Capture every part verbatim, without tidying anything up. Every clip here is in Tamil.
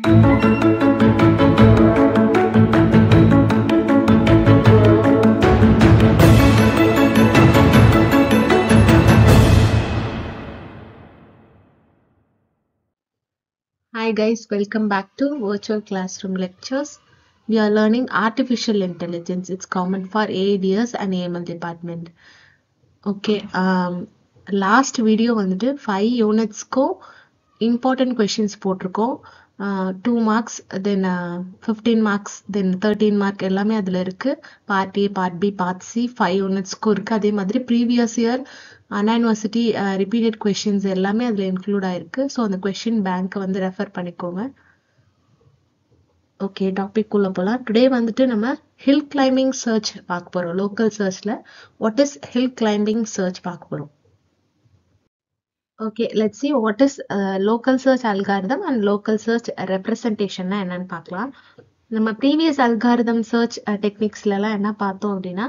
Hi guys, welcome back to virtual classroom lectures. We are learning artificial intelligence. It's common for A I D S and A M L department. Okay, um, last video வந்துட்டு five unitsக்கு important questions போட்டிருக்கோம். Uh, two marks, then uh, fifteen marks, then thirteen mark எல்லாமே அதுல இருக்கு. Part A, Part B, Part C, five unitsக்கு இருக்கு. அதே மாதிரி previous year Anna University uh, repeated questions எல்லாமே அதுல include ஆயிருக்கு. So அந்த question bank வந்து refer பண்ணிக்கோங்க. ஓகே, டாபிக் உள்ள போலாம். டுடே வந்துட்டு நம்ம ஹில் கிளைம்பிங் சர்ச் பார்க்க போறோம். லோக்கல் சர்ச்ல what is hill climbing search பார்க்க போறோம். Okay, let's see what is local search algorithm and local search ரெப்ரசன்டேஷன்னா என்னன்னு பார்க்கலாம். நம்ம ப்ரீவியஸ் அல்காரிதம் சர்ச் டெக்னிக்ஸ்ல எல்லாம் என்ன பார்த்தோம் அப்படின்னா,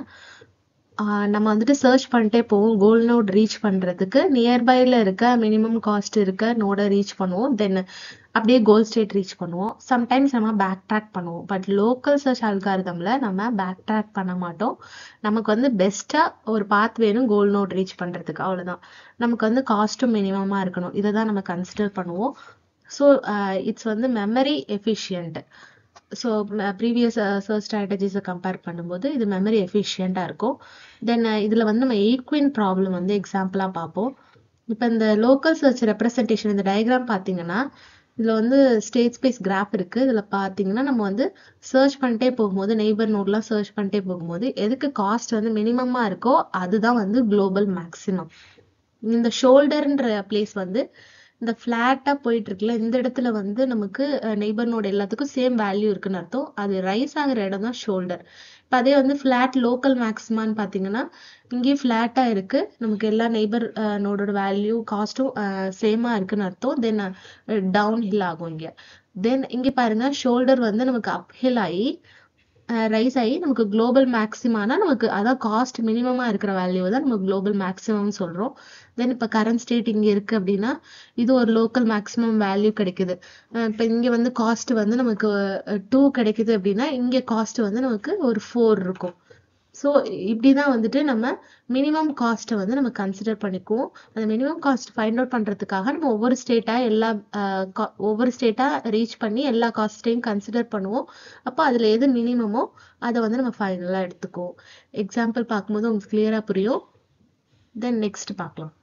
நம்ம வந்துட்டு சர்ச் பண்ணிட்டே போவோம். கோல் நோட் ரீச் பண்றதுக்கு நியர்பைல இருக்க மினிமம் காஸ்ட் இருக்க நோட ரீச் பண்ணுவோம். தென் அப்படியே கோல் ஸ்டேட் ரீச் பண்ணுவோம். சம்டைம்ஸ் நம்ம பேக் ட்ராக் பண்ணுவோம். பட் லோக்கல் சர்ச் அல்காரிதம்ல நம்ம பேக் ட்ராக் பண்ண மாட்டோம். நமக்கு வந்து பெஸ்டா ஒரு பாத் வேணும் கோல் நோட் ரீச் பண்றதுக்கு, அவ்வளவுதான். நமக்கு வந்து காஸ்ட்டும் மினிமமா இருக்கணும். இதை தான் நம்ம கன்சிடர் பண்ணுவோம். ஸோ இட்ஸ் வந்து memory efficient. So previous search ஸ்ட்ராட்டஜிஸை கம்பேர் பண்ணும்போது இது மெமரி எஃபிஷியண்டாக இருக்கும். தென் இதில் வந்து நம்ம ஈக்வின் ப்ராப்ளம் வந்து எக்ஸாம்பிளாக பார்ப்போம். இப்போ இந்த லோக்கல் சர்ச் ரெப்ரசன்டேஷன் இந்த டயக்ராம் பார்த்தீங்கன்னா, இதில் வந்து ஸ்டேட் ஸ்பேஸ் கிராஃப் இருக்குது. இதில் பார்த்தீங்கன்னா நம்ம வந்து சர்ச் பண்ணிட்டே போகும்போது நெய்பர் நோட்லாம் சர்ச் பண்ணிட்டே போகும்போது எதுக்கு காஸ்ட் வந்து மினிமமாக இருக்கோ அதுதான் வந்து குளோபல் மேக்ஸிமம். இந்த ஷோல்டர்ன்ற பிளேஸ் வந்து இந்த ஃபிளாட்டா போயிட்டு இருக்குல்ல, இந்த இடத்துல வந்து நமக்கு நெய்பர் நோட் எல்லாத்துக்கும் சேம் வேல்யூ இருக்குன்னு அர்த்தம். அது ரைஸ் ஆகிற இடம் தான் ஷோல்டர். இப்போ அதே வந்து ஃபிளாட் லோக்கல் மேக்ஸிமான்னு பார்த்தீங்கன்னா இங்கேயும் ஃபிளாட்டா இருக்கு, நமக்கு எல்லா நெய்பர் நோடோட வேல்யூ காஸ்ட்டும் சேமா இருக்குன்னு அர்த்தம். தென் டவுன் ஹில் ஆகும் இங்க. தென் இங்க பாருங்க ஷோல்டர் வந்து நமக்கு அப் ஹில் ஆகி ரைஸ் ஆகி நமக்கு குளோபல் மேக்ஸிமானா நமக்கு அதான் காஸ்ட் மினிமமா இருக்கிற வேல்யூ தான் நம்ம குளோபல் மேக்ஸிமம் சொல்றோம். தென் இப்போ கரண்ட் ஸ்டேட் இங்க இருக்கு அப்படின்னா இது ஒரு லோக்கல் மேக்ஸிமம் வேல்யூ கிடைக்குது. இப்போ இங்க வந்து காஸ்ட் வந்து நமக்கு டூ கிடைக்குது அப்படின்னா இங்க காஸ்ட் வந்து நமக்கு ஒரு ஃபோர் இருக்கும். ஸோ இப்படிதான் வந்துட்டு நம்ம மினிமம் காஸ்ட்டை வந்து நம்ம கன்சிடர் பண்ணிக்குவோம். அந்த மினிமம் காஸ்ட் ஃபைண்ட் அவுட் பண்றதுக்காக நம்ம ஒவ்வொரு ஸ்டேட்டா எல்லா ஒவ்வொரு ஸ்டேட்டா ரீச் பண்ணி எல்லா காஸ்ட்டையும் கன்சிடர் பண்ணுவோம். அப்போ அதுல எது மினிமமோ அதை வந்து நம்ம ஃபைனலா எடுத்துக்குவோம். எக்ஸாம்பிள் பார்க்கும்போது உங்களுக்கு கிளியரா புரியும். தென் நெக்ஸ்ட் பார்க்கலாம்.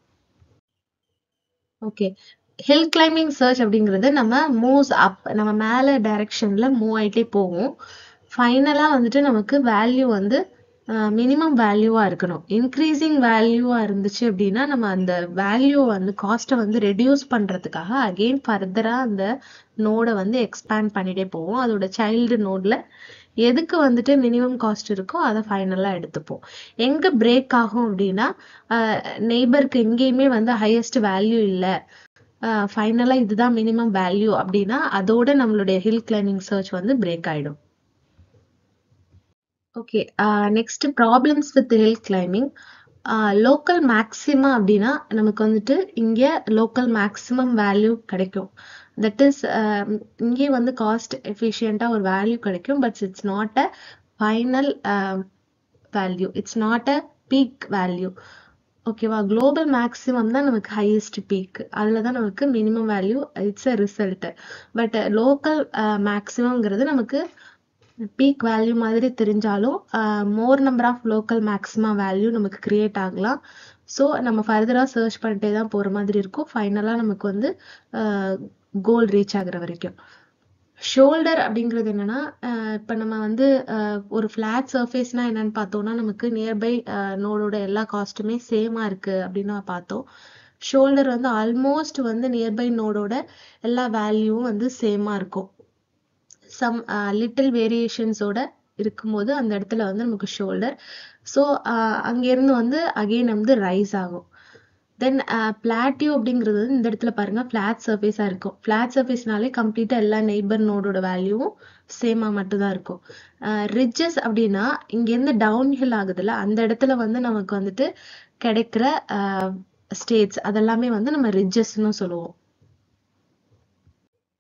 ஓகே, ஹில் கிளைம்பிங் சர்ச் அப்படிங்கிறது நம்ம மூவ்ஸ் அப், நம்ம மேல டைரக்ஷன்ல மூவ் ஆயிட்டே போவோம். ஃபைனலா வந்துட்டு நமக்கு வேல்யூ வந்து மினிமம் வேல்யூவா இருக்கணும். இன்க்ரீசிங் வேல்யூவா இருந்துச்சு அப்படின்னா நம்ம அந்த வேல்யூ வந்து காஸ்ட்டை வந்து ரெடியூஸ் பண்றதுக்காக அகெயின் ஃபர்தரா அந்த நோடை வந்து எக்ஸ்பேண்ட் பண்ணிட்டே போவோம். அதோட சைல்டு நோட்ல எதுக்கு வந்துட்டு மினிமம் காஸ்ட் இருக்கோ அதை ஃபைனலா எடுத்துப்போம். எங்க பிரேக் ஆகும் அப்படின்னா நெய்பருக்கு எங்கேயுமே வந்து ஹையஸ்ட் வேல்யூ இல்லை, ஃபைனலா இதுதான் மினிமம் வேல்யூ அப்படின்னா அதோட நம்மளுடைய ஹில் கிளைம்பிங் சர்ச் வந்து பிரேக் ஆயிடும். Okay, next problems with hill climbing. Local maxima அப்படின்னா நமக்கு வந்துட்டு இங்க லோக்கல் மேக்ஸிமம் வேல்யூ கிடைக்கும். தட் இஸ் இங்கே வந்து காஸ்ட் எஃபிஷியண்டா ஒரு வேல்யூ கிடைக்கும். But it's not a final value, it's not a peak value. ஓகேவா, குளோபல் மேக்ஸிமம் தான் நமக்கு ஹையஸ்ட் பீக், அதுல தான் நமக்கு minimum value, it's a result. But local மேக்ஸிமம்ங்கிறது நமக்கு பீக் வேல்யூ மாதிரி தெரிஞ்சாலும் more number of local maximum value நமக்கு கிரியேட் ஆகலாம். ஸோ நம்ம ஃபர்தரா சர்ச் பண்ணிட்டே தான் போற மாதிரி இருக்கும். ஃபைனலா நமக்கு வந்து கோல் ரீச் ஆகுற வரைக்கும். ஷோல்டர் அப்படிங்கிறது என்னன்னா, இப்போ நம்ம வந்து ஒரு ஃபிளாட் சர்ஃபேஸ்னா என்னன்னு பார்த்தோம்னா நமக்கு நியர்பை நோடோட எல்லா காஸ்ட்டுமே சேமா இருக்கு அப்படின்னு பார்த்தோம். ஷோல்டர் வந்து ஆல்மோஸ்ட் வந்து நியர்பை நோடோட எல்லா வேல்யூவும் வந்து சேமா இருக்கும். சம் லிட்டில் வேரியேஷன்ஸோட இருக்கும்போது அந்த இடத்துல வந்து நமக்கு ஷோல்டர். ஸோ அங்கேருந்து வந்து அகெயின் வந்து ரைஸ் ஆகும். தென் பிளாட்டியூ அப்படிங்கிறது இந்த இடத்துல பாருங்க ஃபிளாட் சர்ஃபேஸா இருக்கும். ஃபிளாட் சர்ஃபேஸ்னாலே கம்ப்ளீட்டா எல்லா நெய்பர் நோடோட வேல்யூவும் சேமா மட்டும் தான் இருக்கும். ரிட்ஜஸ் அப்படின்னா இங்கேருந்து டவுன் ஹில் ஆகுதுல்ல, அந்த இடத்துல வந்து நமக்கு வந்துட்டு கிடைக்கிற ஸ்டேட்ஸ் அதெல்லாமே வந்து நம்ம ரிட்ஜஸ்ன்னு சொல்லுவோம்.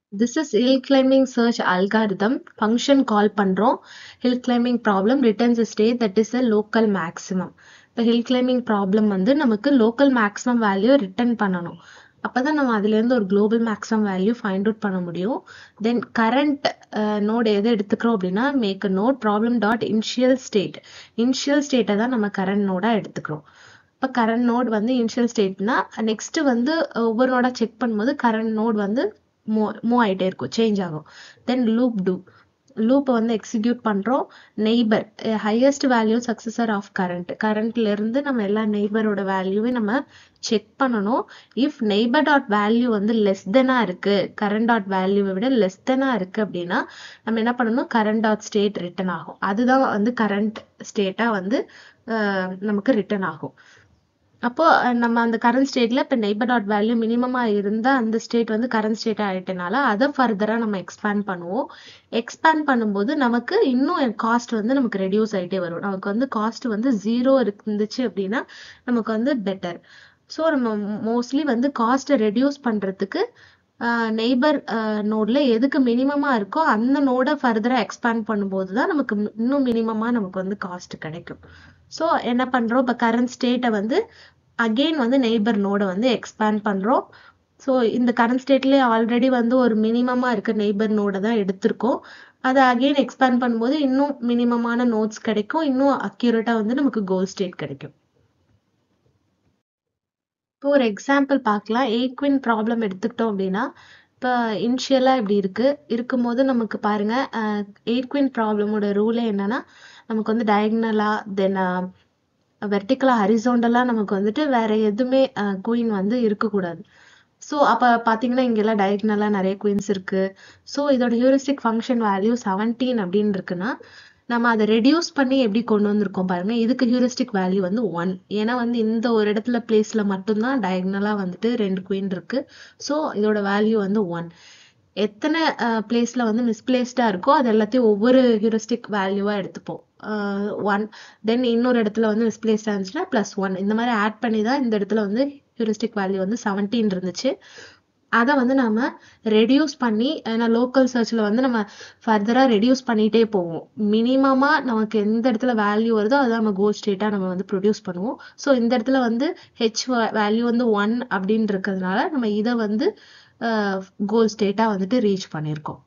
This is hill climbing search algorithm. Function call பண்றோம். Hill climbing problem returns a state that is a local maximum. இப்போ hill climbing problem வந்து நமக்கு local maximum value return பண்ணணும். அப்பதான் நம்ம அதுல இருந்து ஒரு global maximum value find out பண்ண முடியும். Then current uh, node எதை எடுத்துக்கிறோம் அப்படின்னா make a node problem dot initial state. Initial state தான் நம்ம current node எடுத்துக்கிறோம். இப்போ current node வந்து initial stateனா next வந்து ஒவ்வொரு நோடா செக் பண்ணும்போது current node வந்து மூவ் ஆயிட்டே இருக்கும், சேஞ்ச் ஆகும். தென் லூப் டூ லூப் வந்து எக்ஸிக்யூட் பண்றோம். Neighbour highest value successor of current கரண்ட்ல இருந்து நம்ம எல்லா நெய்பரோட வேல்யூவை நம்ம செக் பண்ணணும். இஃப் நெய்பர் டாட் வேல்யூ வந்து லெஸ் தெனா இருக்கு, கரண்ட் டாட் வேல்யூவை விட லெஸ் தெனா இருக்கு அப்படின்னா நம்ம என்ன பண்ணணும், கரண்ட் டாட் ஸ்டேட் ரிட்டர்ன் ஆகும். அதுதான் வந்து கரண்ட் ஸ்டேட்டா வந்து நமக்கு ரிட்டர்ன் ஆகும். அப்போ நம்ம அந்த கரண்ட் ஸ்டேட்ல இப்போ நெய்பர் டாட் வேல்யூ மினிமமா இருந்தா அந்த ஸ்டேட் வந்து கரண்ட் ஸ்டேட் ஆயிட்டனால அதை ஃபர்தரா நம்ம எக்ஸ்பேண்ட் பண்ணுவோம். எக்ஸ்பேண்ட் பண்ணும்போது நமக்கு இன்னும் காஸ்ட் வந்து நமக்கு ரெடியூஸ் ஆயிட்டே வரும். நமக்கு வந்து காஸ்ட் வந்து ஜீரோ இருந்துச்சு அப்படின்னா நமக்கு வந்து பெட்டர். ஸோ நம்ம மோஸ்ட்லி வந்து காஸ்ட்டை ரெடியூஸ் பண்றதுக்கு நெய்பர் நோட்ல எதுக்கு மினிமமா இருக்கோ அந்த நோட ஃபர்தரா எக்ஸ்பேண்ட் பண்ணும்போது தான் நமக்கு இன்னும் மினிமமா நமக்கு வந்து காஸ்ட் கிடைக்கும். ஸோ என்ன பண்றோம், இப்போ கரண்ட் ஸ்டேட்டை வந்து அகெயின் வந்து நெய்பர் நோட வந்து எக்ஸ்பேண்ட் பண்றோம். ஸோ இந்த கரண்ட் ஸ்டேட்லேயே ஆல்ரெடி வந்து ஒரு மினிமமா இருக்க நெய்பர் நோட தான் எடுத்திருக்கோம். அதை அகெயின் எக்ஸ்பேண்ட் பண்ணும்போது இன்னும் மினிமமான நோட்ஸ் கிடைக்கும், இன்னும் அக்யூரேட்டா வந்து நமக்கு கோல் ஸ்டேட் கிடைக்கும். இப்போ ஒரு எக்ஸாம்பிள் பார்க்கலாம். எயிட் குயின் ப்ராப்ளம் எடுத்துக்கிட்டோம் அப்படின்னா இப்போ இனிஷியலா இப்படி இருக்கு இருக்கும்போது நமக்கு பாருங்க எயிட் குயின் ப்ராப்ளமோட ரூலே என்னன்னா நமக்கு வந்து டயகனலா தென் வெர்டிகலா ஹரிசோண்டலா நமக்கு வந்துட்டு வேற எதுவுமே குயின் வந்து இருக்கக்கூடாது. ஸோ அப்போ பார்த்தீங்கன்னா இங்கெல்லாம் டயகனலா நிறைய குயின்ஸ் இருக்கு. ஸோ இதோட ஹியூரிஸ்டிக் ஃபங்க்ஷன் வேல்யூ செவன்டீன் அப்படின்னு இருக்குன்னா நம்ம அதை ரெடியூஸ் பண்ணி எப்படி கொண்டு வந்திருக்கோம் பாருங்க. இதுக்கு ஹியூரிஸ்டிக் வேல்யூ வந்து ஒன். ஏன்னா வந்து இந்த ஒரு இடத்துல பிளேஸ்ல மட்டும்தான் டயகனலா வந்துட்டு ரெண்டு குயின் இருக்கு. ஸோ இதோட வேல்யூ வந்து ஒன். எத்தனை பிளேஸ்ல வந்து மிஸ்பிளேஸ்டா இருக்கோ அது எல்லாத்தையும் ஒவ்வொரு ஹியூரிஸ்டிக் வேல்யூவா எடுத்துப்போம். ஒன் தென் இன்னொரு இடத்துல வந்து மிஸ்பிளேஸ்டா இருந்துச்சுன்னா பிளஸ் ஒன் இந்த மாதிரி ஆட் பண்ணி தான் இந்த இடத்துல வந்து ஹியூரிஸ்டிக் வேல்யூ வந்து செவன்டீன் இருந்துச்சு. அதை வந்து நம்ம ரெடியூஸ் பண்ணி ஏன்னா லோக்கல் சர்ச்ல வந்து நம்ம ஃபர்தரா ரெடியூஸ் பண்ணிட்டே போவோம். மினிமமா நமக்கு எந்த இடத்துல வேல்யூ வருதோ அதை நம்ம கோல் ஸ்டேட்டா நம்ம வந்து ப்ரொடியூஸ் பண்ணுவோம். ஸோ இந்த இடத்துல வந்து ஹெச் வேல்யூ வந்து ஒன் அப்படின்னு இருக்கிறதுனால நம்ம இதை வந்து கோல் ஸ்டேட்டா வந்துட்டு ரீச் பண்ணியிருக்கோம்.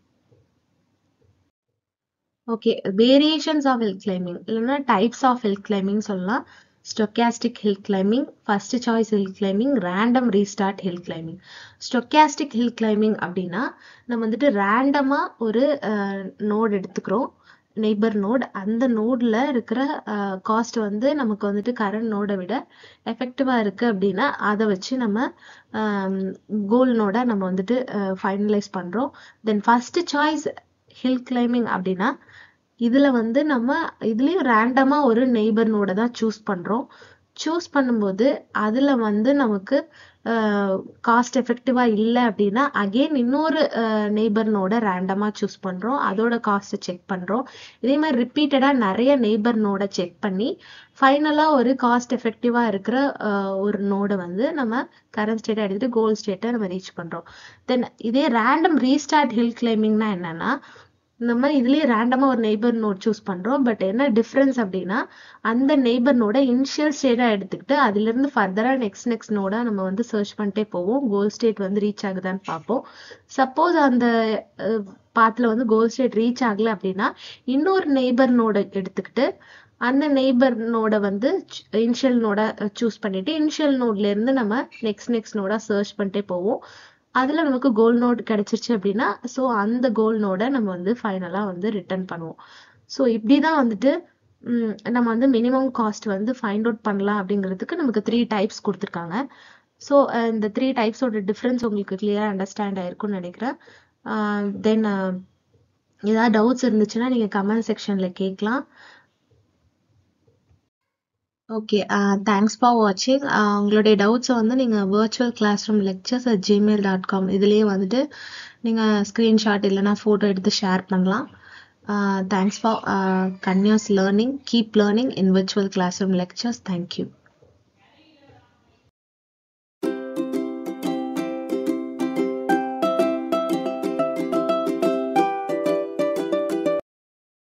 Okay, variations of hill climbing இல்லைன்னா டைப்ஸ் ஆஃப் ஹில் கிளைம்பிங் சொல்லலாம். Stochastic hill climbing, first choice hill climbing, random restart hill climbing. Stochastic hill climbing அப்படின்னா நம்ம வந்துட்டு ரேண்டமா ஒரு நோட் எடுத்துக்கிறோம், நெய்பர் நோட். அந்த நோட்ல இருக்கிற காஸ்ட் வந்து நமக்கு வந்துட்டு கரண்ட் நோடை விட எஃபெக்டிவா இருக்கு அப்படின்னா அதை வச்சு நம்ம கோல் நோட நம்ம வந்துட்டு ஃபைனலைஸ் பண்றோம். Then first choice hill climbing அப்படின்னா இதுல வந்து நம்ம இதுலயும் ரேண்டமா ஒரு நெய்பர் நோட தான் சூஸ் பண்றோம். சூஸ் பண்ணும்போது அதுல வந்து நமக்கு காஸ்ட் எஃபெக்டிவா இல்லை அப்படின்னா அகெயின் இன்னொரு நெய்பர் நோட ரேண்டமா சூஸ் பண்றோம், அதோட காஸ்ட் செக் பண்றோம். இதே மாதிரி ரிப்பீட்டடா நிறைய நெய்பர் நோட செக் பண்ணி ஃபைனலா ஒரு காஸ்ட் எஃபெக்டிவா இருக்கிற ஒரு நோட வந்து நம்ம கரண்ட் ஸ்டேட்டை எடுத்துட்டு கோல் ஸ்டேட்டை நம்ம ரீச் பண்றோம். தென் இதே ரேண்டம் ரீஸ்டார்ட் ஹில் கிளைம்பிங்னா என்னன்னா இந்த மாதிரி இதுலயே ரேண்டமா ஒரு நெய்பர் நோட் சூஸ் பண்றோம். பட் என்ன டிஃபரன்ஸ் அப்படின்னா அந்த நெய்பர் நோட இனிஷியல் ஸ்டேட்டா எடுத்துக்கிட்டு அதுல இருந்து ஃபர்தரா நெக்ஸ்ட் நெக்ஸ்ட் நோடா நம்ம வந்து சர்ச் பண்ணிட்டே போவோம், கோல் ஸ்டேட் வந்து ரீச் ஆகுதான்னு பார்ப்போம். சப்போஸ் அந்த பாத்துல வந்து கோல் ஸ்டேட் ரீச் ஆகல அப்படின்னா இன்னொரு நெய்பர் நோட எடுத்துக்கிட்டு அந்த நெய்பர் நோட வந்து இனிஷியல் நோட சூஸ் பண்ணிட்டு இனிஷியல் நோட்ல இருந்து நம்ம நெக்ஸ்ட் நெக்ஸ்ட் நோடா சர்ச் பண்ணிட்டே போவோம். அதுல நமக்கு கோல் நோட் கிடைச்சிருச்சு அப்படின்னா ஸோ அந்த கோல் நோட நம்ம வந்து ஃபைனலா வந்து ரிட்டர்ன் பண்ணுவோம். ஸோ இப்படிதான் வந்துட்டு நம்ம வந்து மினிமம் காஸ்ட் வந்து ஃபைண்ட் அவுட் பண்ணலாம் அப்படிங்கிறதுக்கு நமக்கு த்ரீ டைப்ஸ் கொடுத்துருக்காங்க. ஸோ இந்த த்ரீ டைப்ஸோட டிஃப்ரென்ஸ் உங்களுக்கு கிளியரா அண்டர்ஸ்டாண்ட் ஆயிருக்கும்னு நினைக்கிறேன். தென் ஏதாவது டவுட்ஸ் இருந்துச்சுன்னா நீங்க கமெண்ட் செக்ஷன்ல கேட்கலாம். ஓகே, தேங்க்ஸ் ஃபார் வாட்சிங். உங்களுடைய டவுட்ஸை வந்து நீங்கள் virtual classroom lectures at gmail dot com இதுலேயே வந்துட்டு நீங்கள் ஸ்க்ரீன்ஷாட் இல்லைனா ஃபோட்டோ எடுத்து ஷேர் பண்ணலாம். Thanks for continuous learning. Keep learning in virtual classroom lectures. Thank you.